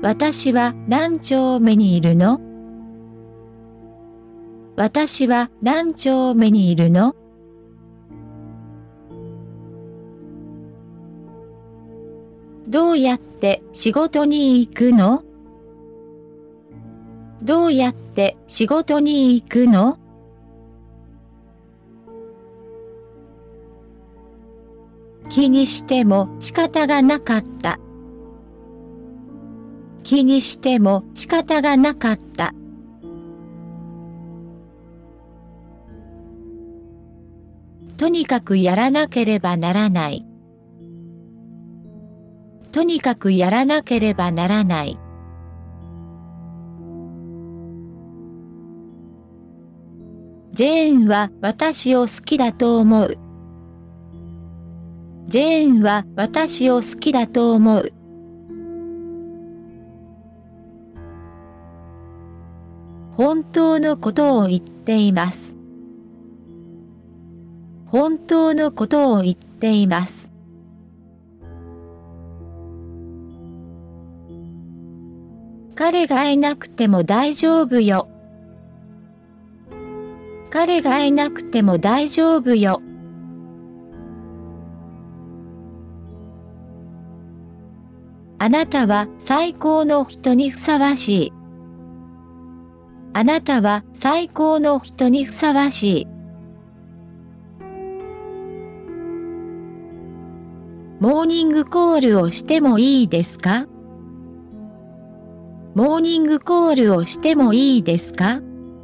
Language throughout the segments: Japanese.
私は何丁目にいるの？私は何丁目にいるの？どうやって仕事に行くの？どうやって仕事に行くの？気にしても仕方がなかった。気にしても仕方がなかった。とにかくやらなければならない。とにかくやらなければならない。ジェーンは私を好きだと思う。ジェーンは私を好きだと思う。本当のことを言っています。本当のことを言っています。彼がいなくても大丈夫よ。彼がいなくても大丈夫よ。あなたは最高の人にふさわしい。あなたは最高の人にふさわしい。モーニングコールをしてもいいですか？モーニングコールをしてもいいですか？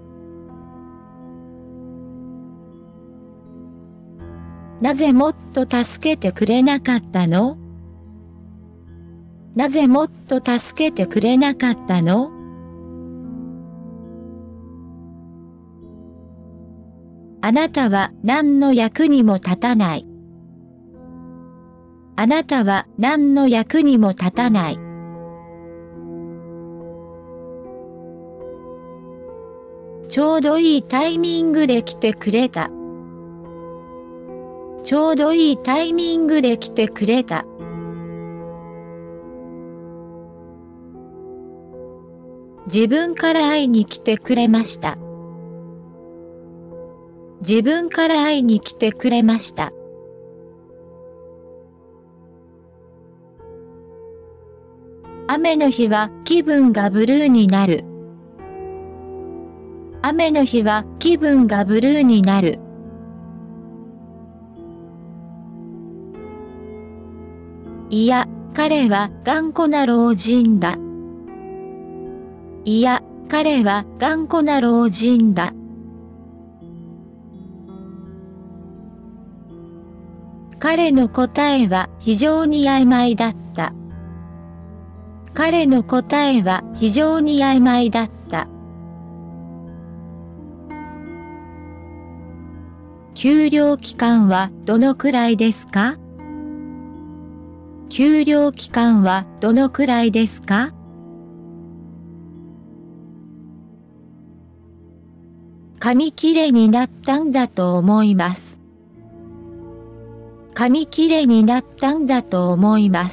なぜもっと助けてくれなかったの？なぜもっと助けてくれなかったの？あなたは何の役にも立たない。あなたは何の役にも立たない。ちょうどいいタイミングで来てくれた。ちょうどいいタイミングで来てくれた。自分から会いに来てくれました。自分から会いに来てくれました。雨の日は気分がブルーになる。雨の日は気分がブルーになる。いや、彼は頑固な老人だ。いや、彼は頑固な老人だ。彼の答えは非常に曖昧だった。彼の答えは非常に曖昧だった。給料期間はどのくらいですか？給料期間はどのくらいですか？紙切れになったんだと思います。紙切れになったんだと思います。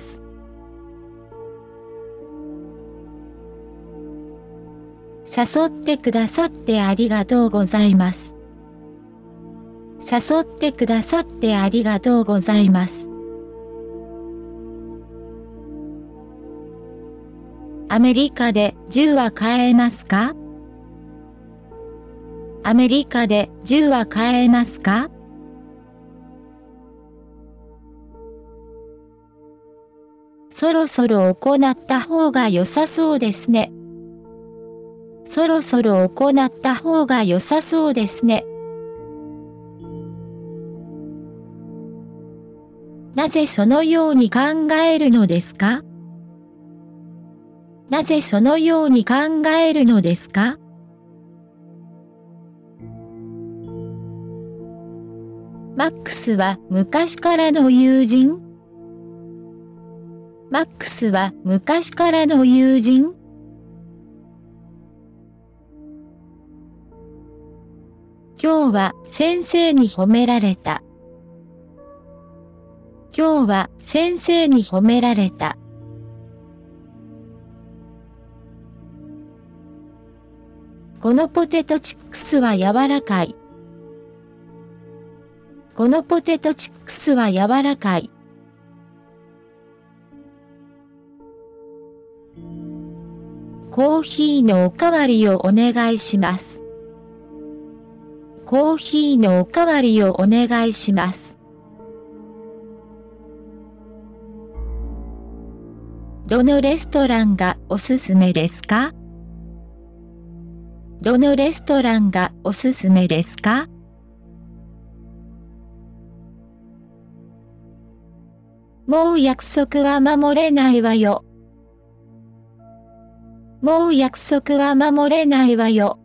誘ってくださってありがとうございます。誘ってくださってありがとうございます。アメリカで銃は買えますか？アメリカで銃は買えますか？そろそろ行った方が良さそうですね。そろそろ行った方が良さそうですね。なぜそのように考えるのですか？なぜそのように考えるのですか？マックスは昔からの友人？マックスは昔からの友人？今日は先生に褒められた。今日は先生に褒められた。 このポテトチックスは柔らかい。このポテトチックスは柔らかい。コーヒーのおかわりをお願いします。コーヒーのおかわりをお願いします。どのレストランがおすすめですか？どのレストランがおすすめですか？もう約束は守れないわよ。もう約束は守れないわよ。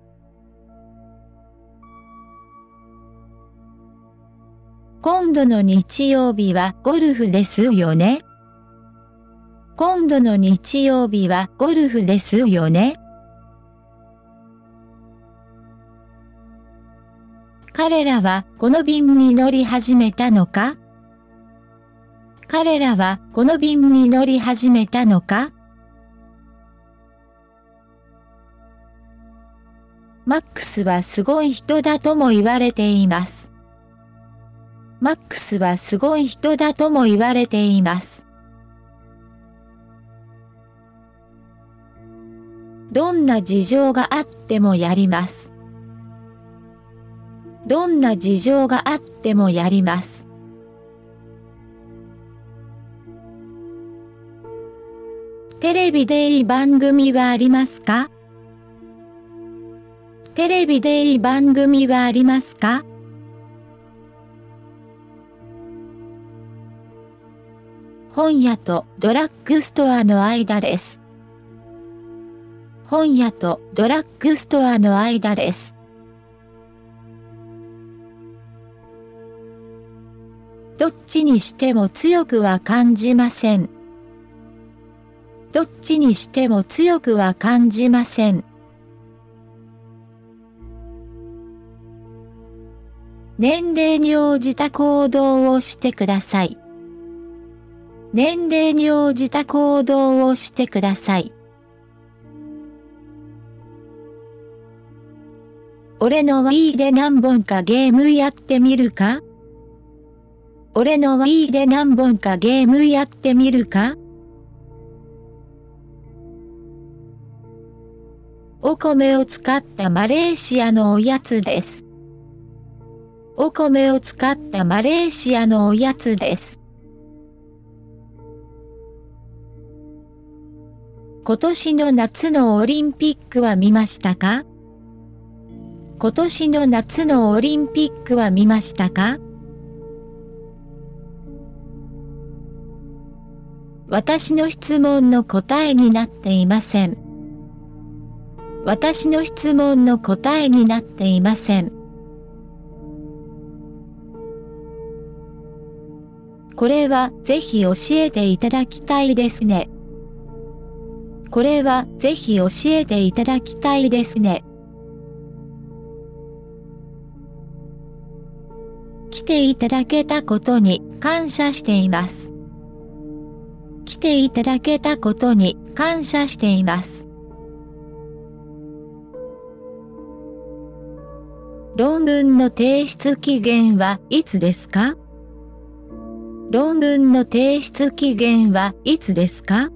今度の日曜日はゴルフですよね。今度の日曜日はゴルフですよね。彼らはこの便に乗り始めたのか？彼らはこの便に乗り始めたのか？マックスはすごい人だとも言われています。マックスはすごい人だとも言われています。どんな事情があってもやります。どんな事情があってもやります。テレビでいい番組はありますか？テレビでいい番組はありますか？本屋とドラッグストアの間です。本屋とドラッグストアの間です。どっちにしても強くは感じません。どっちにしても強くは感じません。年齢に応じた行動をしてください。年齢に応じた行動をしてください。俺の Wii で何本かゲームやってみるか？俺の Wii で何本かゲームやってみるか？お米を使ったマレーシアのおやつです。お米を使ったマレーシアのおやつです。今年の夏のオリンピックは見ましたか？今年の夏のオリンピックは見ましたか？私の質問の答えになっていません。私の質問の答えになっていません。これはぜひ教えていただきたいですね。これはぜひ教えていただきたいですね。来ていただけたことに感謝しています。来ていただけたことに感謝しています。論文の提出期限はいつですか？論文の提出期限はいつですか？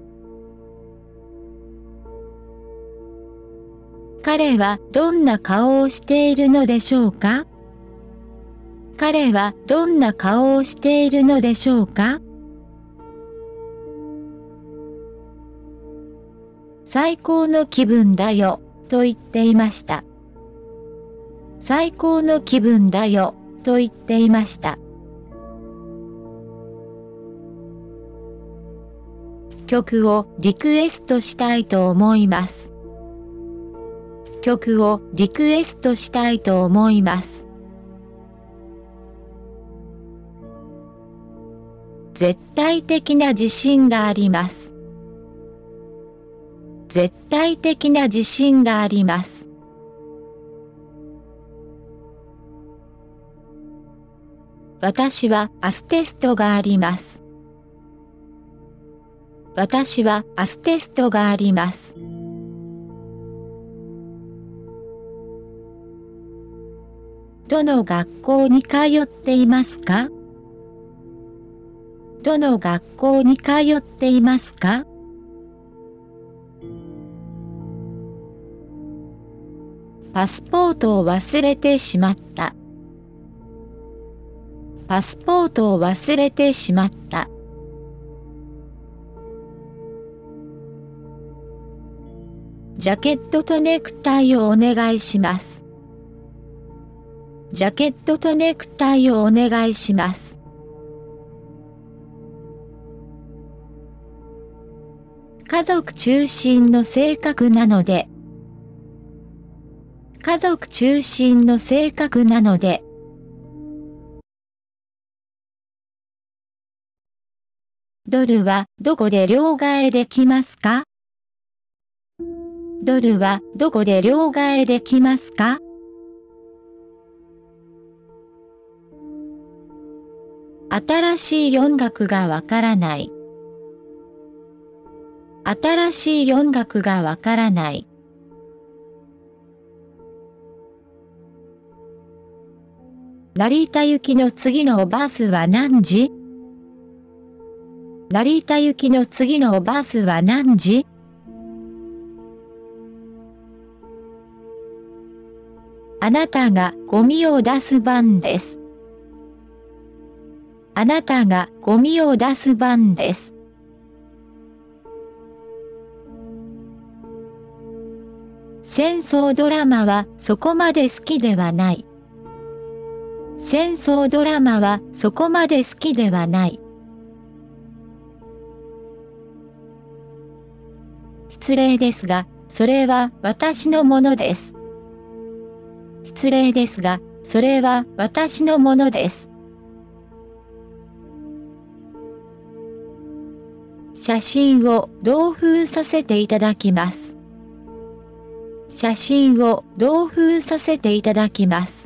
彼はどんな顔をしているのでしょうか？彼はどんな顔をしているのでしょうか？最高の気分だよ、と言っていました。最高の気分だよ、と言っていました。曲をリクエストしたいと思います。曲をリクエストしたいと思います。絶対的な自信があります。絶対的な自信があります。私は明日テストがあります。私は明日テストがあります。 どの学校に通っていますか？どの学校に通っていますか？パスポートを忘れてしまった。パスポートを忘れてしまった。ジャケットとネクタイをお願いします。ジャケットとネクタイをお願いします。家族中心の性格なので。家族中心の性格なので。ドルはどこで両替できますか？ドルはどこで両替できますか？新しい音楽がわからない。新しい音楽がわからない。成田行きの次のバスは何時？成田行きの次のバスは何時？あなたがゴミを出す番です。あなたがゴミを出す番です。戦争ドラマはそこまで好きではない。戦争ドラマはそこまで好きではない。失礼ですが、それは私のものです。失礼ですが、それは私のものです。写真を同封させていただきます。写真を同封させていただきます。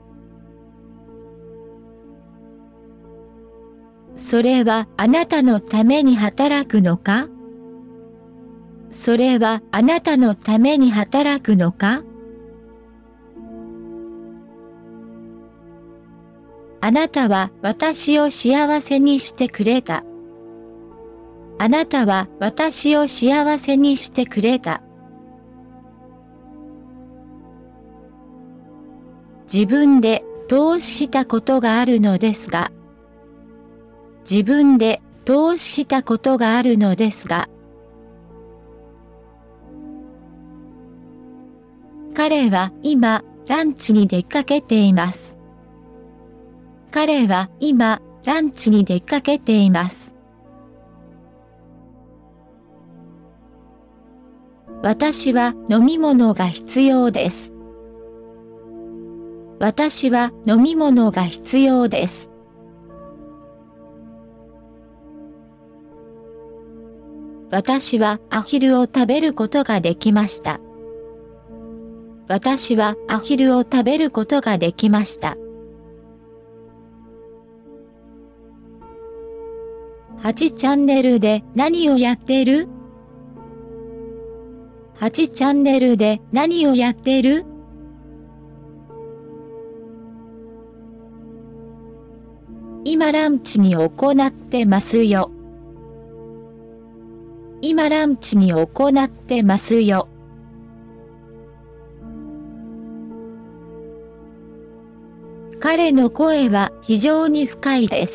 それはあなたのために働くのか？それはあなたのために働くのか？あなたは私を幸せにしてくれた。あなたは私を幸せにしてくれた。自分で投資したことがあるのですが。自分で投資したことがあるのですが。彼は今ランチに出かけています。彼は今ランチに出かけています。私は飲み物が必要です。私は飲み物が必要です。私はアヒルを食べることができました。私はアヒルを食べることができました。8チャンネルで何をやってる？8チャンネルで何をやってる？今ランチに行ってますよ。今ランチに行ってますよ。彼の声は非常に深いです。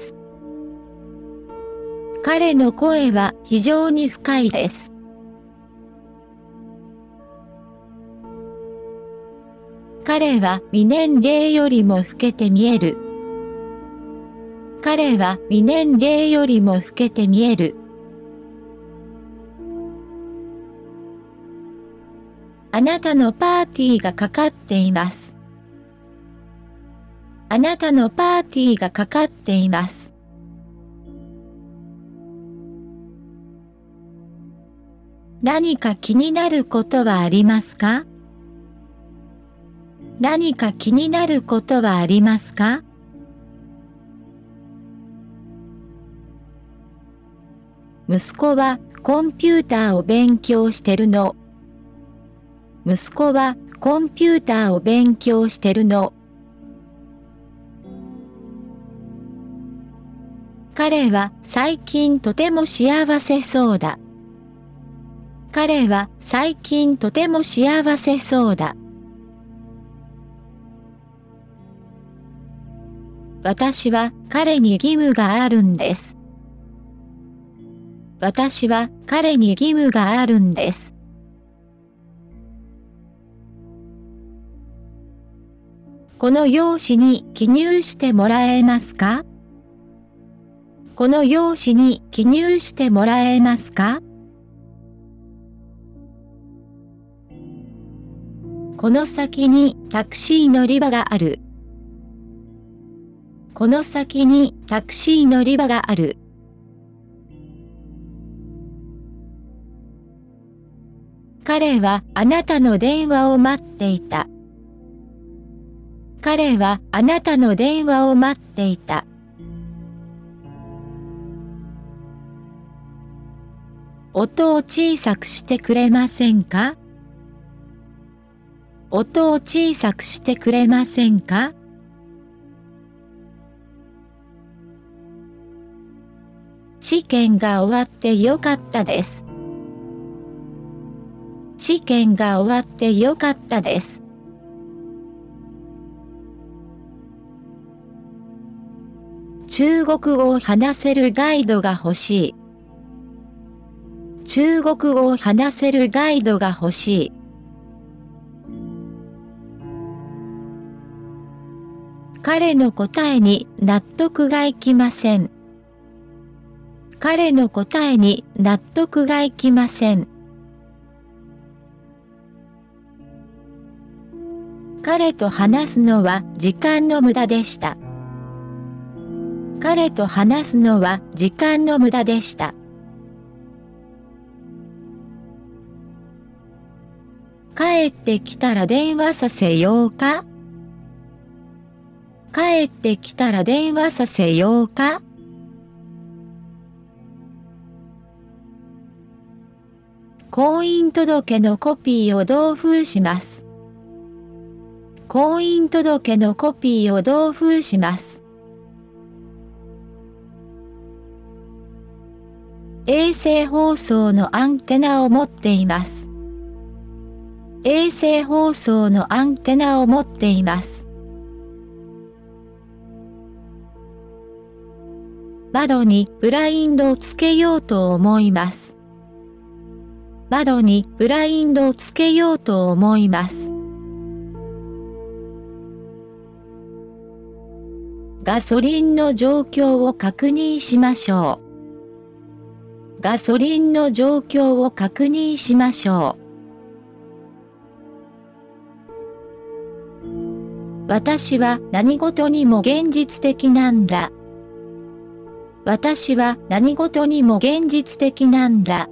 彼の声は非常に深いです。彼は未年齢よりも老けて見える。彼は未年齢よりも老けて見える。あなたのパーティーがかかっています。あなたのパーティーがかかっています。何か気になることはありますか？何か気になることはありますか？息子はコンピューターを勉強してるの。息子はコンピューターを勉強してるの。 彼は最近とても幸せそうだ。彼は最近とても幸せそうだ。私は彼に義務があるんです。私は彼に義務があるんです。この用紙に記入してもらえますか？この用紙に記入してもらえますか？この先にタクシー乗り場がある。この先にタクシー乗り場がある。彼はあなたの電話を待っていた。彼はあなたの電話を待っていた。音を小さくしてくれませんか？音を小さくしてくれませんか？試験が終わってよかったです。試験が終わってよかったです。中国語を話せるガイドが欲しい。中国語を話せるガイドが欲しい。彼の答えに納得がいきません。彼の答えに納得がいきません。彼と話すのは時間の無駄でした。彼と話すのは時間の無駄でした。帰ってきたら電話させようか？帰ってきたら電話させようか？婚姻届のコピーを同封します。婚姻届のコピーを同封します。衛星放送のアンテナを持っています。衛星放送のアンテナを持っています。窓にブラインドをつけようと思います。窓にブラインドをつけようと思います。ガソリンの状況を確認しましょう。ガソリンの状況を確認しましょう。私は何事にも現実的なんだ。私は何事にも現実的なんだ。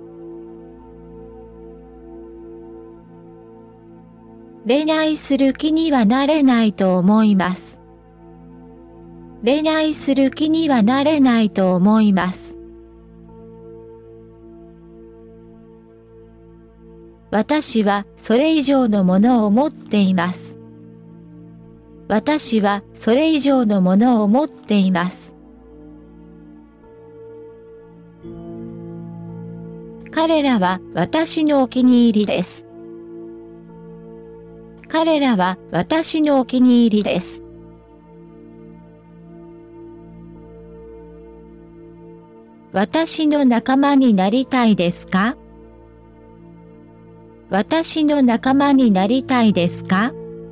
恋愛する気にはなれないと思います。恋愛する気にはなれないと思います。私はそれ以上のものを持っています。私はそれ以上のものを持っています。彼らは私のお気に入りです。彼らは私のお気に入りです。私の仲間になりたいですか？私の仲間になりたいですか？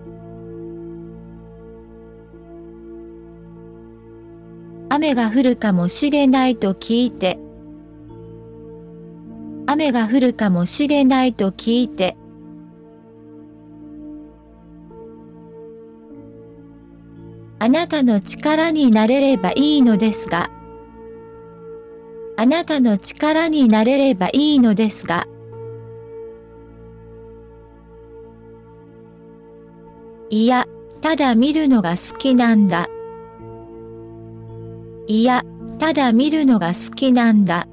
雨が降るかもしれないと聞いて。雨が降るかもしれないと聞いて。あなたの力になれればいいのですが。あなたの力になれればいいのですが。いや、ただ見るのが好きなんだ。いや、ただ見るのが好きなんだ。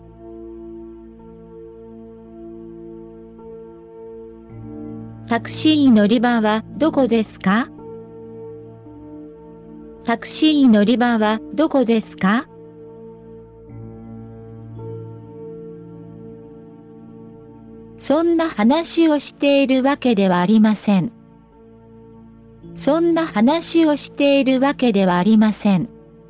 タクシー乗り場はどこですか？タクシー乗り場はどこですか？ そんな話をしているわけではありません。そんな話をしているわけではありません。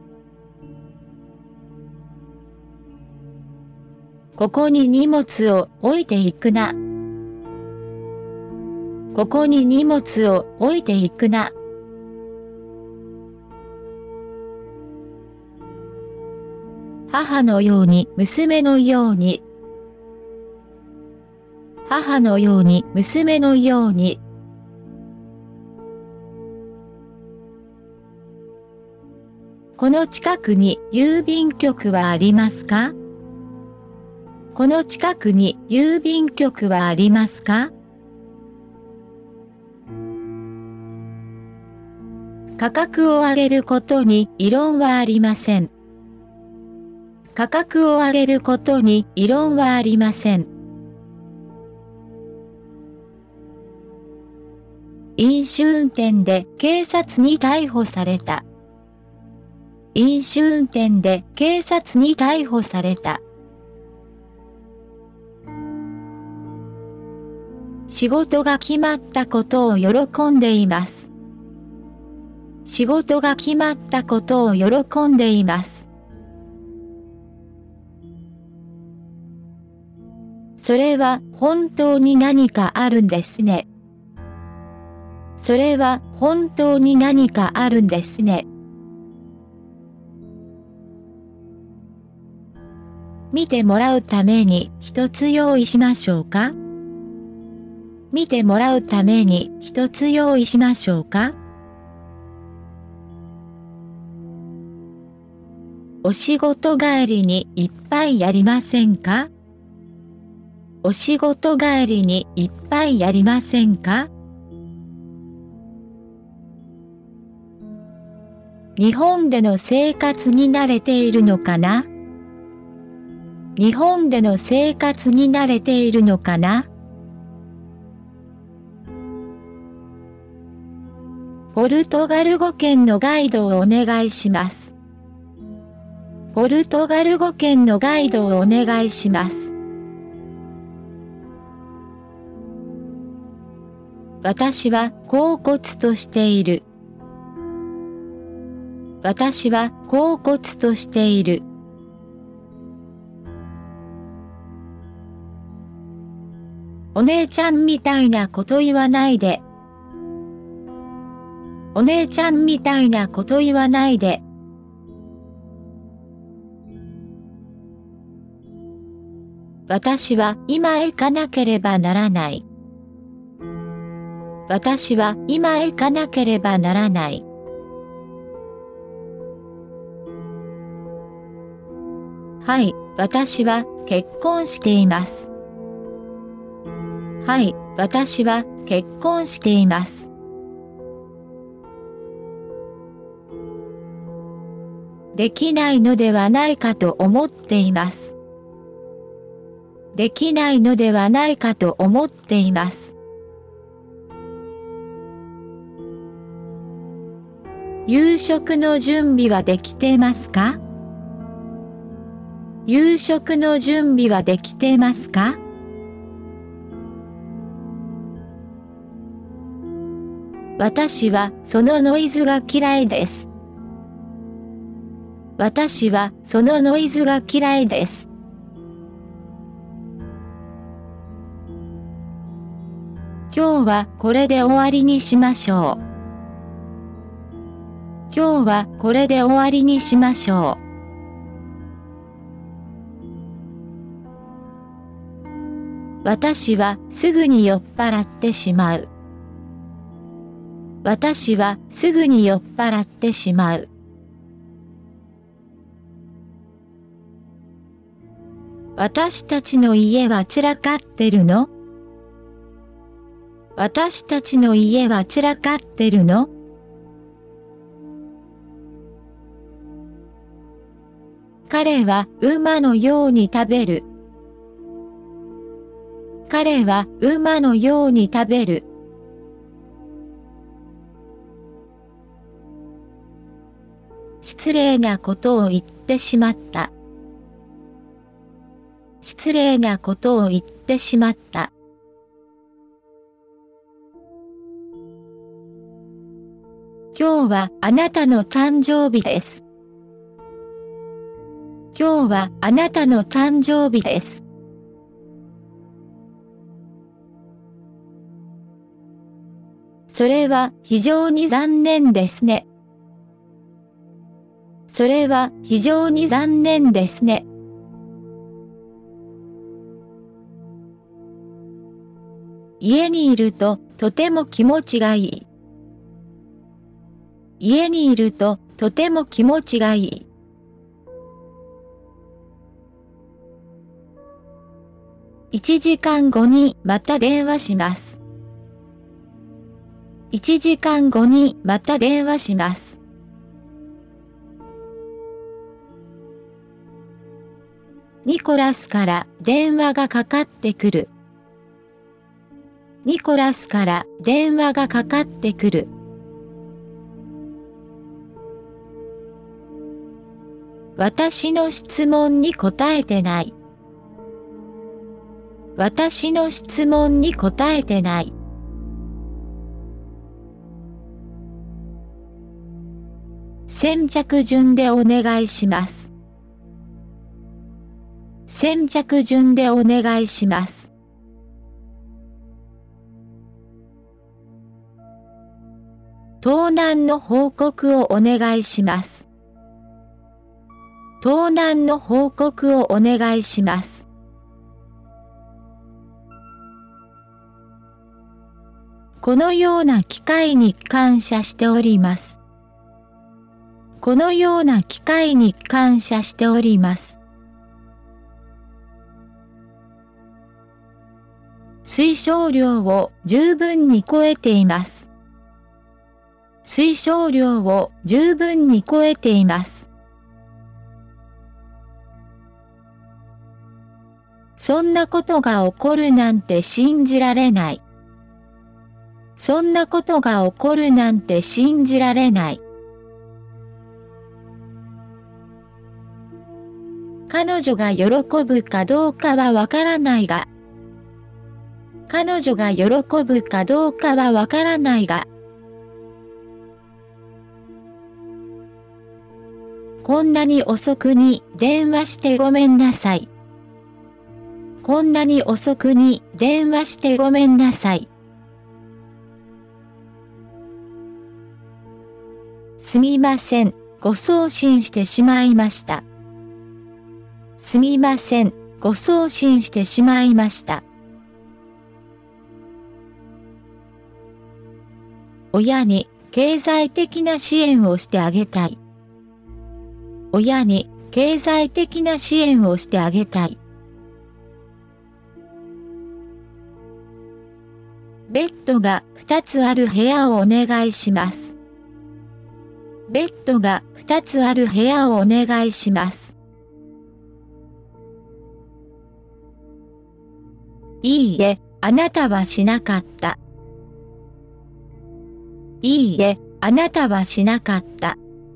ここに荷物を置いていくな。ここに荷物を置いていくな。母のように娘のように。母のように娘のように。この近くに郵便局はありますか？この近くに郵便局はありますか？価格を上げることに異論はありません。価格を上げることに異論はありません。飲酒運転で警察に逮捕された。飲酒運転で警察に逮捕された。仕事が決まったことを喜んでいます。仕事が決まったことを喜んでいます。それは本当に何かあるんですね。それは本当に何かあるんですね。見てもらうために一つ用意しましょうか？見てもらうために一つ用意しましょうか？お仕事帰りにいっぱいやりませんか？お仕事帰りにいっぱいやりませんか？日本での生活に慣れているのかな？日本での生活に慣れているのかな？ポルトガル語圏のガイドをお願いします。ポルトガル語圏のガイドをお願いします。私は恍惚としている。私は恍惚としている。お姉ちゃんみたいなこと言わないで。お姉ちゃんみたいなこと言わないで。私は今行かなければならない。私は今行かなければならない。はい、私は結婚しています。はい、私は結婚しています。できないのではないかと思っています。できないのではないかと思っています。夕食の準備はできていますか？夕食の準備はできていますか？私はそのノイズが嫌いです。私はそのノイズが嫌いです。今日はこれで終わりにしましょう。今日はこれで終わりにしましょう。私はすぐに酔っ払ってしまう。私はすぐに酔っ払ってしまう。私たちの家は散らかってるの？私たちの家は散らかってるの？彼は馬のように食べる。彼は馬のように食べる。失礼なことを言ってしまった。失礼なことを言ってしまった。 今日はあなたの誕生日です。今日はあなたの誕生日です。それは非常に残念ですね。それは非常に残念ですね。家にいるととても気持ちがいい。家にいるととても気持ちがいい。1時間後にまた電話します。1時間後にまた電話します。ニコラスから電話がかかってくる。ニコラスから電話がかかってくる。私の質問に答えてない。私の質問に答えてない。先着順でお願いします。先着順でお願いします。盗難の報告をお願いします。盗難の報告をお願いします。このような機会に感謝しております。このような機会に感謝しております。推奨量を十分に超えています。推奨量を十分に超えています。そんなことが起こるなんて信じられない。そんなことが起こるなんて信じられない。彼女が喜ぶかどうかはわからないが、彼女が喜ぶかどうかはわからないが、こんなに遅くに電話してごめんなさい。こんなに遅くに電話してごめんなさい。すみません、ご送信してしまいました。すみません、ご送信してしまいました。親に経済的な支援をしてあげたい。親に経済的な支援をしてあげたい。ベッドが2つある部屋をお願いします。ベッドが2つある部屋をお願いします。いいえ、あなたはしなかった。いいえ、あなたはしなかった。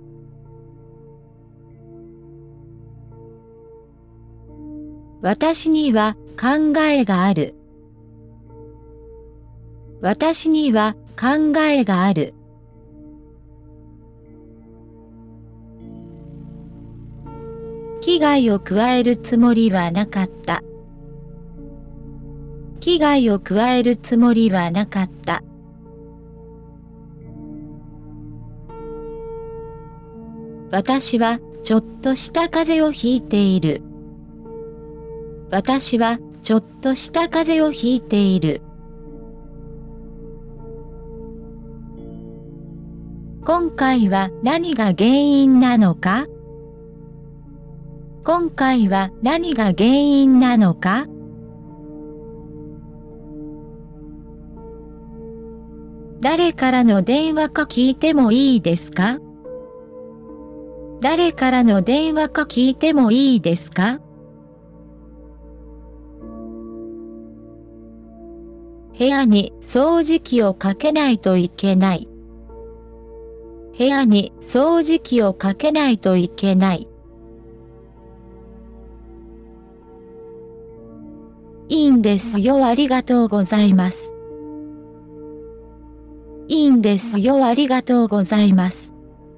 私には考えがある。私には考えがある。危害を加えるつもりはなかった。危害を加えるつもりはなかった。私はちょっとした風邪をひいている。私はちょっとした風邪をひいている。今回は何が原因なのか？今回は何が原因なのか？誰からの電話か聞いてもいいですか？誰からの電話か聞いてもいいですか？部屋に掃除機をかけないといけない。部屋に掃除機をかけないといけない。いいんですよ、ありがとうございます。いいんんですよ。ありがとうございます。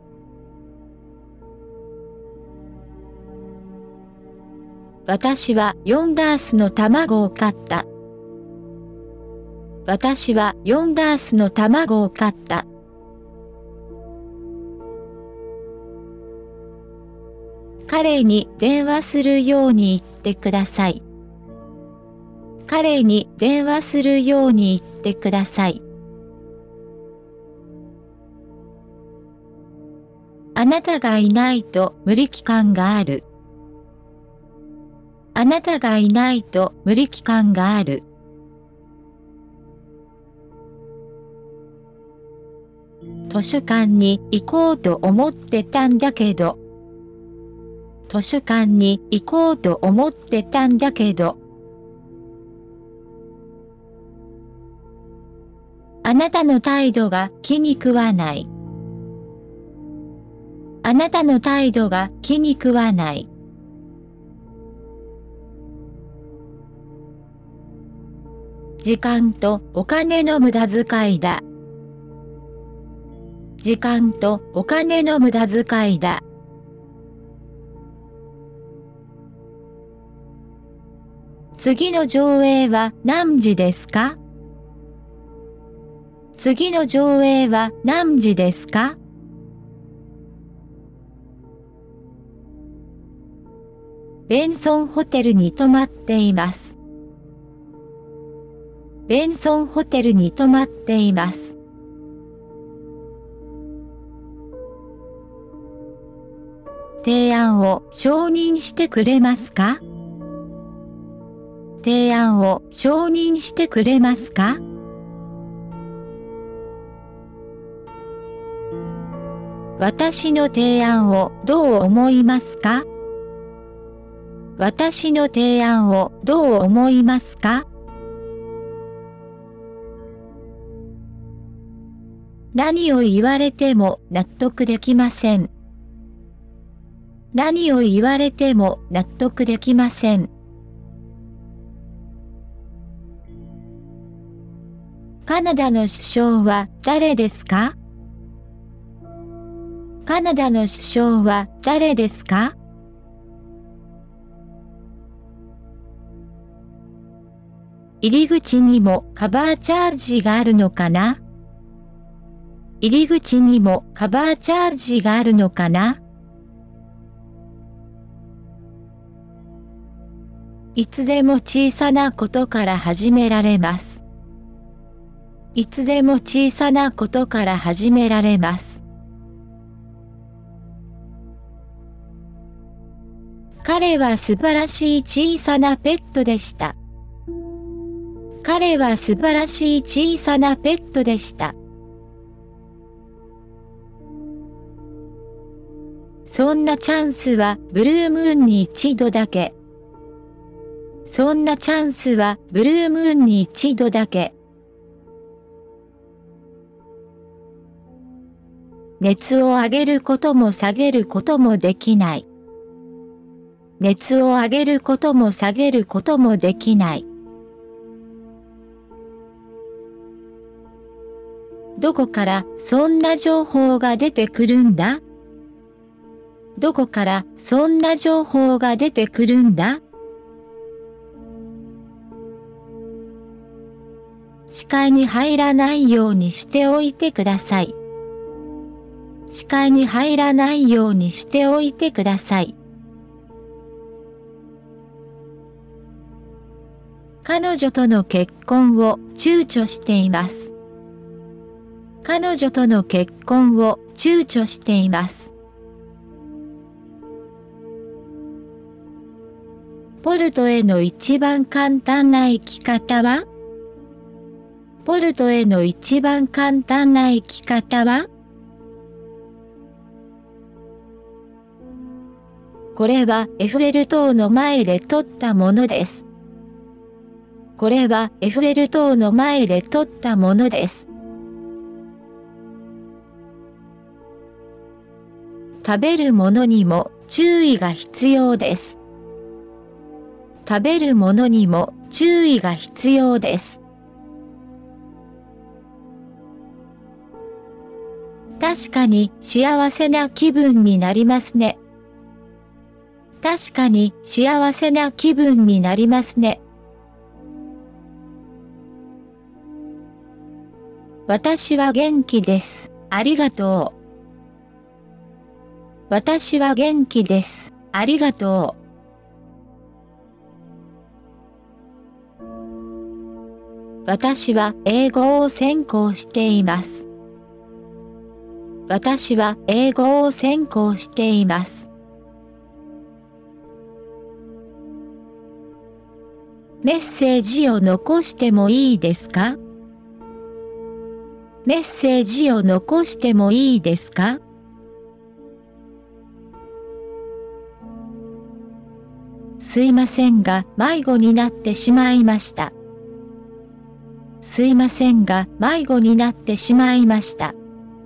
私は4ダースの卵を買った。私は4ダースの卵を買った。彼に電話するように言ってください。彼に電話するように言ってください。あなたがいないと無力感がある。あなたがいないと無力感がある。図書館に行こうと思ってたんだけど。図書館に行こうと思ってたんだけど。あなたの態度が気に食わない。あなたの態度が気に食わない。時間とお金の無駄遣いだ。時間とお金の無駄遣いだ。次の上映は何時ですか？次の上映は何時ですか？ベンソンホテルに泊まっています。ベンソンホテルに泊まっています。提案を承認してくれますか？提案を承認してくれますか？私の提案をどう思いますか？私の提案をどう思いますか？何を言われても納得できません。何を言われても納得できません。カナダの首相は誰ですか？カナダの首相は誰ですか？入り口にもカバーチャージがあるのかな？入り口にもカバーチャージがあるのかな？いつでも小さなことから始められます。いつでも小さなことから始められます。彼は素晴らしい小さなペットでした。彼は素晴らしい小さなペットでした。そんなチャンスはブルームーンに一度だけ。そんなチャンスはブルームーンに一度だけ。熱を上げることも下げることもできない。熱を上げることも下げることもできない。どこからそんな情報が出てくるんだ？どこからそんな情報が出てくるんだ？視界に入らないようにしておいてください。視界に入らないようにしておいてください。彼女との結婚を躊躇しています。彼女との結婚を躊躇しています。ポルトへの一番簡単な生き方は？ポルトへの一番簡単な生き方は？これはエッフェル塔の前で撮ったものです。これはエッフェル塔の前で撮ったものです。食べるものにも注意が必要です。食べるものにも注意が必要です。 確かに幸せな気分になりますね。確かに幸せな気分になりますね。私は元気です。ありがとう。私は元気です。ありがとう。私は英語を専攻しています。私は英語を専攻しています。メッセージを残してもいいですか？メッセージを残してもいいですか？すいませんが迷子になってしまいました。すいませんが迷子になってしまいました。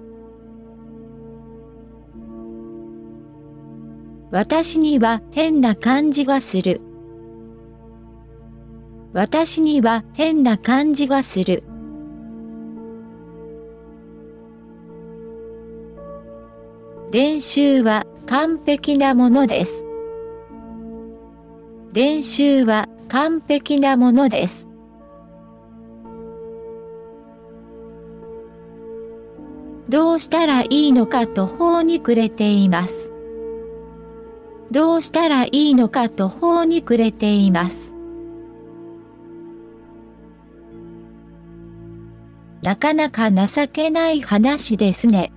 私には変な感じがする。私には変な感じがする。練習は完璧なものです。練習は完璧なものです。どうしたらいいのか途方に暮れています。どうしたらいいのか途方に暮れています。なかなか情けない話ですね。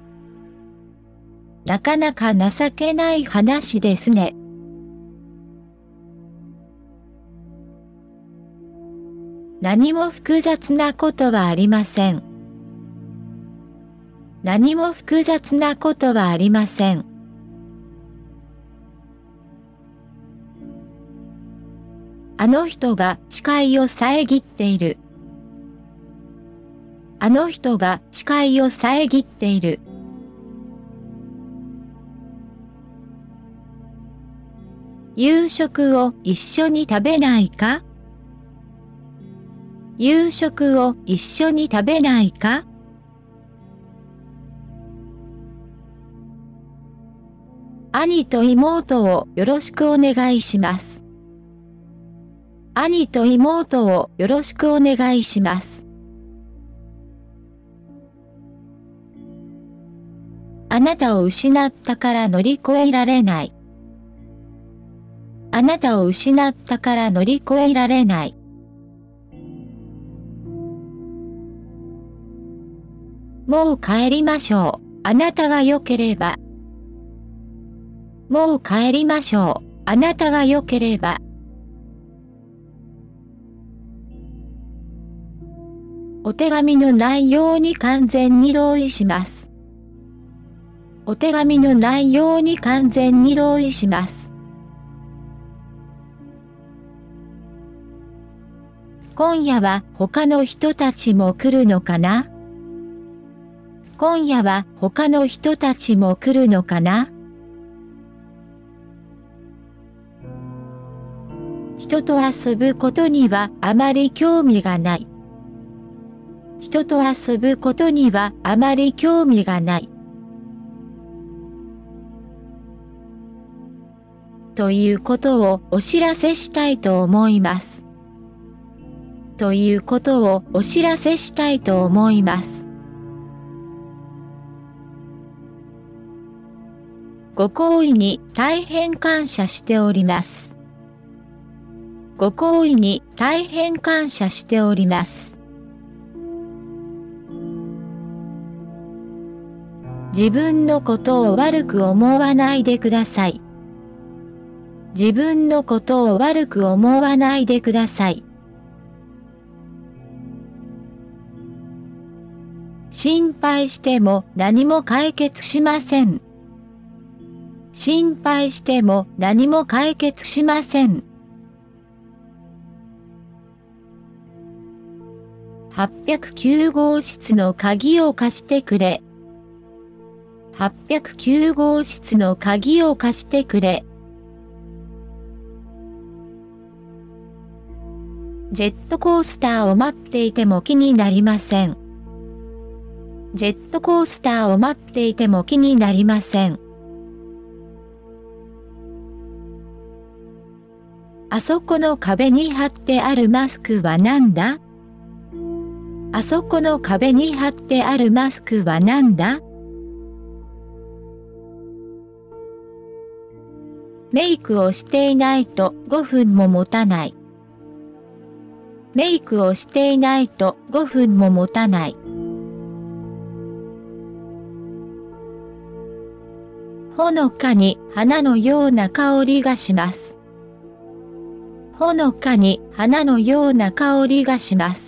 なかなか情けない話ですね。何も複雑なことはありません。何も複雑なことはありません。あの人が視界を遮っている。あの人が視界を遮っている。夕食を一緒に食べないか？夕食を一緒に食べないか？兄と妹をよろしくお願いします。兄と妹をよろしくお願いします。あなたを失ったから乗り越えられない。あなたを失ったから乗り越えられない。もう帰りましょう。あなたが良ければ。もう帰りましょう。あなたが良ければ。お手紙の内容に完全に同意します。お手紙の内容に完全に同意します。今夜は他の人たちも来るのかな？今夜は他の人たちも来るのかな？人と遊ぶことにはあまり興味がない。人と遊ぶことにはあまり興味がない。ということをお知らせしたいと思います。ということをお知らせしたいと思います。ご厚意に大変感謝しております。ご厚意に大変感謝しております。自分のことを悪く思わないでください。自分のことを悪く思わないでください。心配しても何も解決しません。心配しても何も解決しません。809号室の鍵を貸してくれ。809号室の鍵を貸してくれ。ジェットコースターを待っていても気になりません。 ジェットコースターを待っていても気になりません。あそこの壁に貼ってあるマスクはなんだ？あそこの壁に貼ってあるマスクはなんだ？メイクをしていないと5分も持たない。メイクをしていないと5分も持たない。ほのかに花のような香りがします。ほのかに花のような香りがします。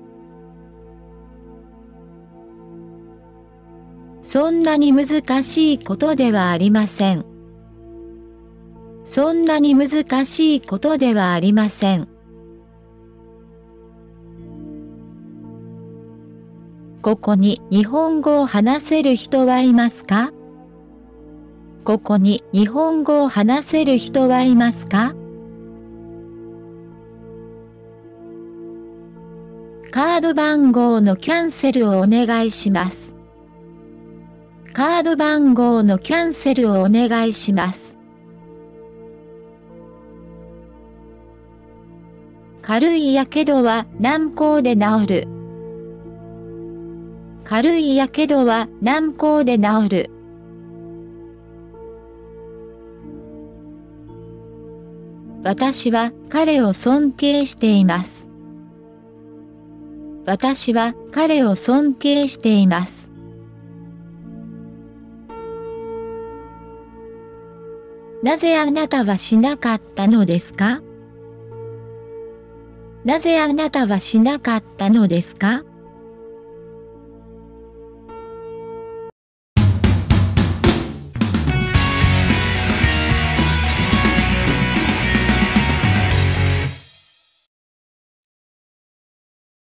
そんなに難しいことではありません。そんなに難しいことではありません。ここに日本語を話せる人はいますか？ここに日本語を話せる人はいますか？カード番号のキャンセルをお願いします。カード番号のキャンセルをお願いします。軽いやけどは軟膏で治る。軽いやけどは軟膏で治る。私は彼を尊敬しています。私は彼を尊敬しています。なぜあなたはしなかったのですか？なぜあなたはしなかったのですか？